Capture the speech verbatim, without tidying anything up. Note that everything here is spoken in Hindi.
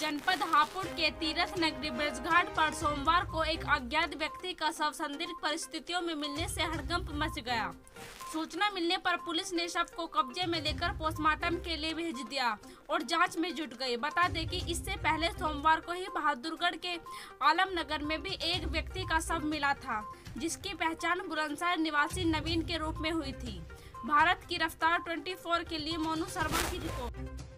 जनपद हापुड़ के तीर्थ नगरी ब्रजघाट पर सोमवार को एक अज्ञात व्यक्ति का शव संदिग्ध परिस्थितियों में मिलने से हड़कंप मच गया। सूचना मिलने पर पुलिस ने शव को कब्जे में लेकर पोस्टमार्टम के लिए भेज दिया और जांच में जुट गई। बता दें कि इससे पहले सोमवार को ही बहादुरगढ़ के आलमनगर में भी एक व्यक्ति का शव मिला था, जिसकी पहचान बुलंदशहर निवासी नवीन के रूप में हुई थी। भारत की रफ्तार चौबीस के लिए मोनू शर्मा की रिपोर्ट।